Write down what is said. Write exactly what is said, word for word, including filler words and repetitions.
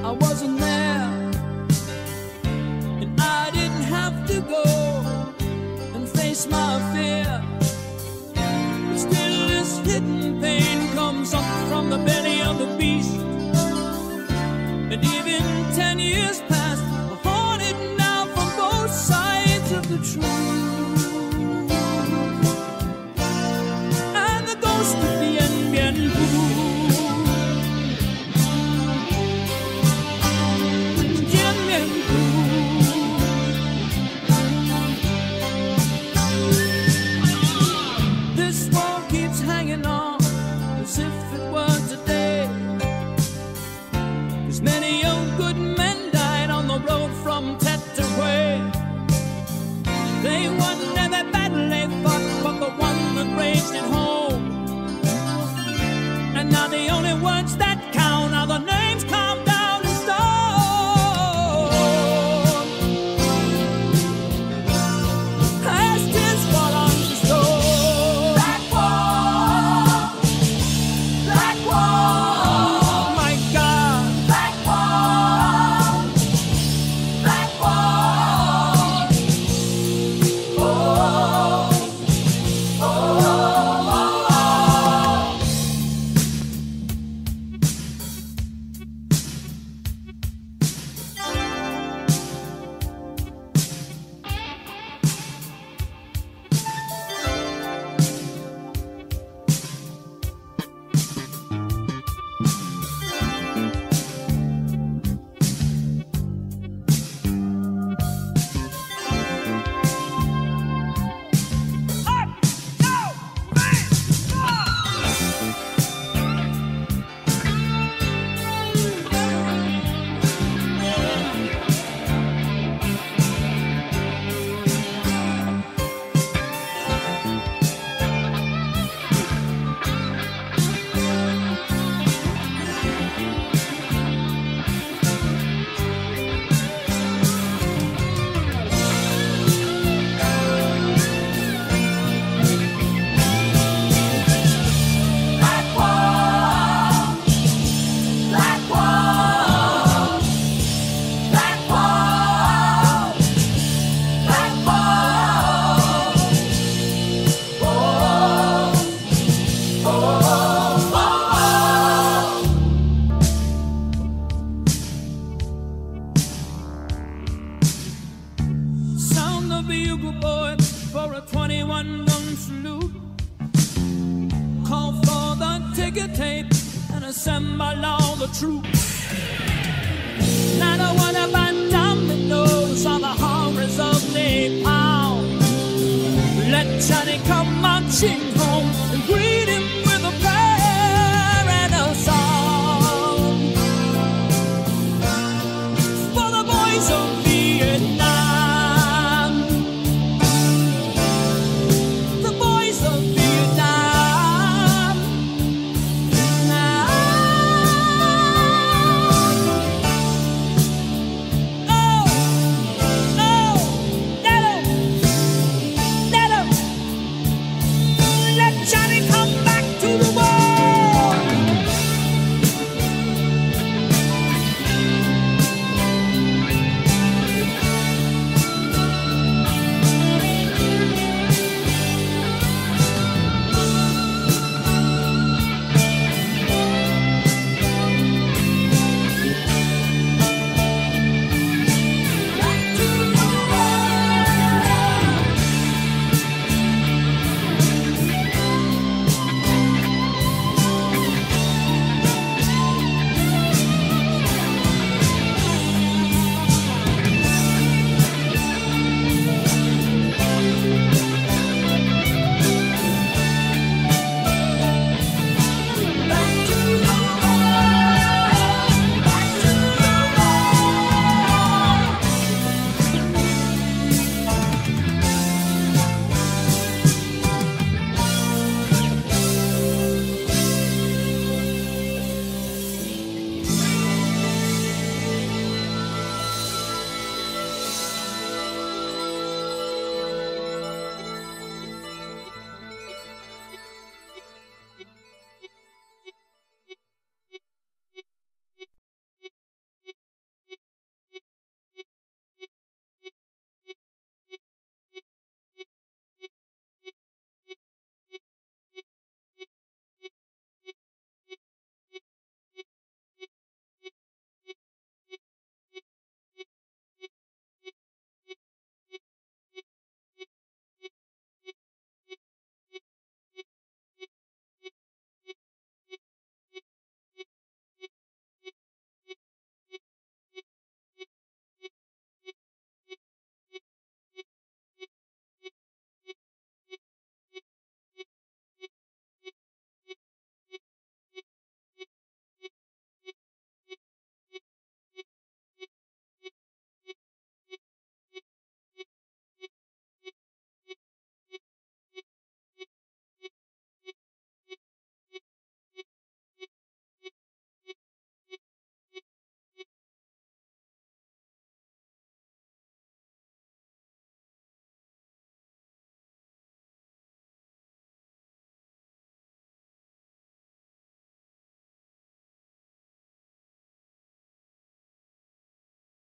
I wasn't there, and I didn't have to go and face my fear. But still this hidden pain comes up from the belly of the beast. And even ten years past, I'm haunted now from both sides of the truth. And the ghost of Bien Bien Phu. Bien Bien Phu. This wall keeps hanging on as if it were today. Cause many a good men died on the road from Tet to Hue. They won every battle they fought, but the one that raged at home. And now the only words that count are the names carved down in stone. As tears fall on the stone. Black wall, black wall. Oh my God. Black wall, black wall. Oh, oh, oh, oh. Sound the bugle boy for a twenty-one gun salute. Call for the ticker tape and assemble all the troops. Now the one about dominoes on the horrors of napalm. Let Johnny come marching home.